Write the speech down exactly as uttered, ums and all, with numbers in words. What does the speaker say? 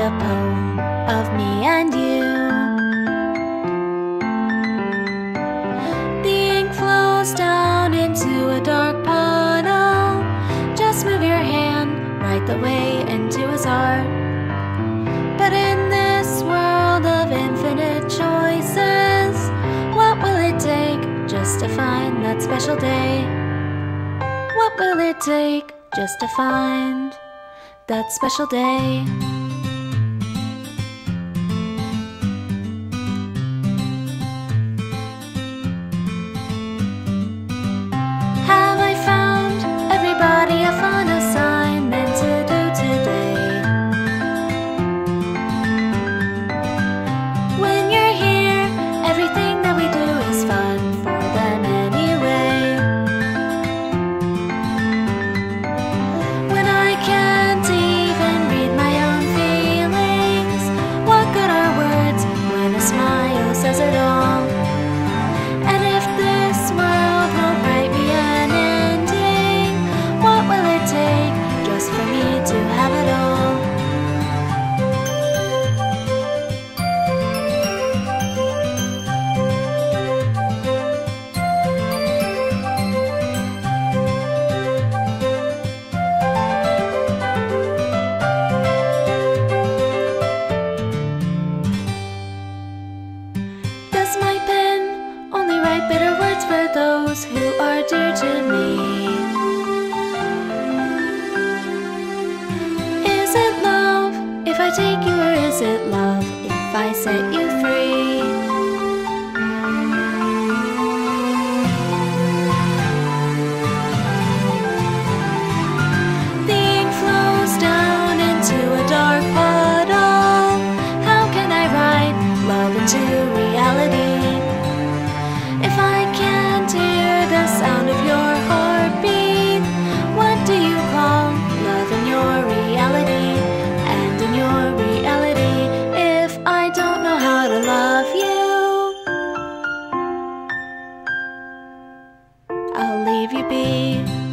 a poem of me and you. The ink flows down into a dark puddle. Just move your hand, write the way into his art. But in this world of infinite choices, what will it take just to find that special day? What will it take just to find that special day? Have I found everybody a fun assignment to do today? When you're here, everything that we do is fun for them anyway. When I can't even read my own feelings, what good are words when a smile says it all? And if this world won't write me an ending, what will it take just for me to have it all? Does my pen only write bitter words for those who are dear to me? Is it love if I take you, or is it love if I set you free? The ink flows down into a dark puddle. How can I write love into reality if I can't hear the sound of your heartbeat? What do you call love in your reality? And in your reality, if I don't know how to love you, I'll leave you be.